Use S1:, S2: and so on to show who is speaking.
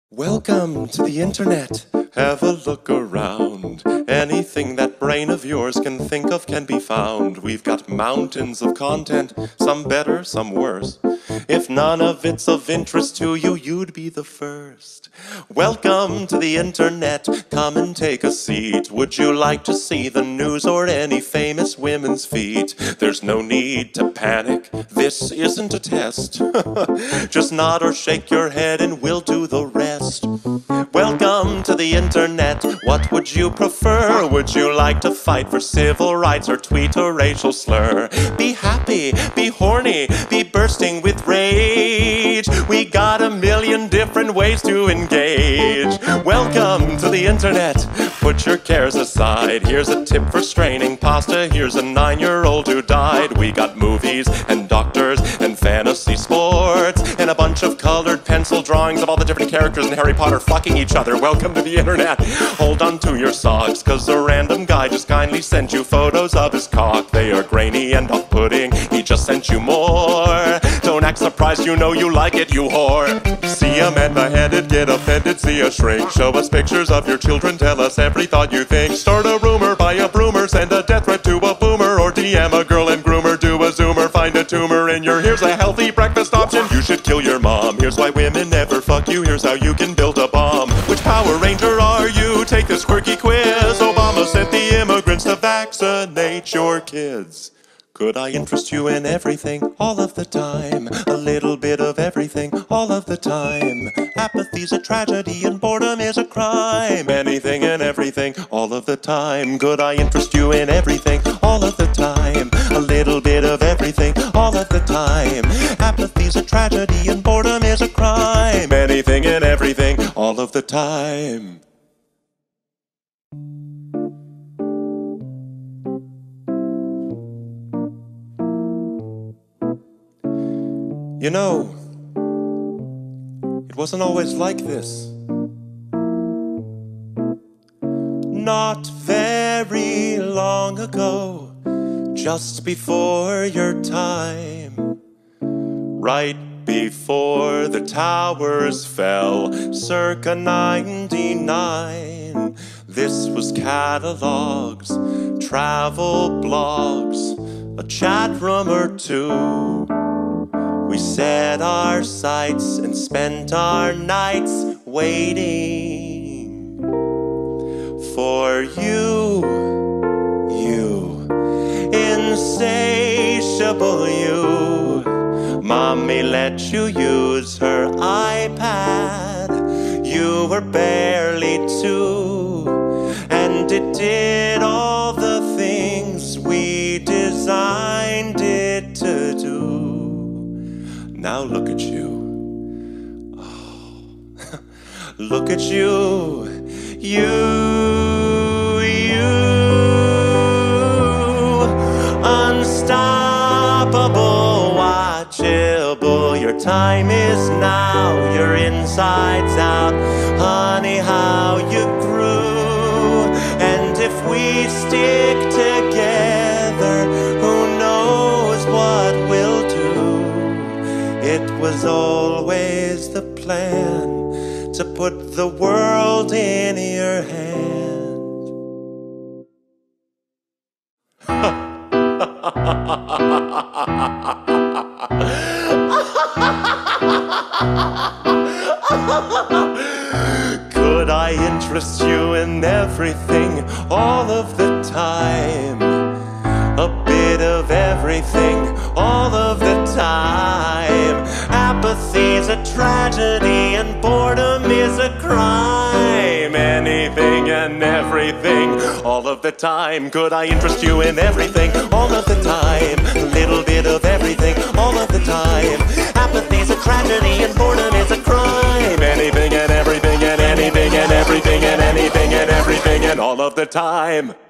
S1: Welcome to the internet. Have a look around. Anything that brain of yours can think of can be found. We've got mountains of content, some better, some worse. If none of it's of interest to you, you'd be the first. Welcome to the internet. Come and take a seat. Would you like to see the news or any famous women's feet? There's no need to panic. This isn't a test. Just nod or shake your head and we'll do the rest. Welcome to the internet. What would you prefer? Would you like to fight for civil rights or tweet a racial slur? Be happy, be horny, be bursting with rage. We got a million different ways to engage. Welcome to the internet. Put your cares aside. Here's a tip for straining pasta. Here's a 9-year-old who died. We got movies and doctors and fantasy sports and a bunch of colored pencil drawings of all the different characters in Harry Potter fucking each other. Welcome to the internet. Hold on to your socks, cause a random guy just kindly sent you photos of his cock. They are grainy and off-putting. He just sent you more. Don't act surprised, you know you like it, you whore. See a man beheaded, get offended, see a shrink. Show us pictures of your children, tell us every thought you think. Start a rumor, buy a broomer, send a death threat to a boomer, or DM a girl and groomer, do a zoomer, find a tumor in your. Here's a healthy breakfast option. You should kill your mom. Here's why women never fuck you. Here's how you can build a bomb. Which Power Ranger are you? Take this quirky quiz. Obama sent the immigrants to vaccinate your kids. Could I interest you in everything, all of the time? A little bit of everything, all of the time. Apathy's a tragedy and boredom is a crime. Anything and everything, all of the time. Could I interest you in everything, all of the time? A little bit of everything, all of the time. Apathy's a tragedy and boredom is a crime. Anything and everything, all of the time. You know, it wasn't always like this. Not very long ago, just before your time, right before the towers fell, circa 99. This was catalogs, travel blogs, a chat room or two. We set our sights and spent our nights waiting for you, insatiable you. Mommy let you use her iPad. You were barely 2, and it did all the things we designed it to do. Now look at you. Oh. Look at you. Unstoppable, watchable. Your time is now. Your insides out. Honey, how you grew. And if we stick together, who knows what we'll do. It was always the plan to put the world in your hand. Could I interest you in everything, all of the time? A bit of everything, all of the time. Apathy's a tragedy and boredom is a crime. Anything and everything, all of the time. Could I interest you in everything, all of the time? A little bit of everything, all of the time. Apathy's a tragedy and boredom is a crime. Anything and everything and anything and everything and anything and everything and all of the time.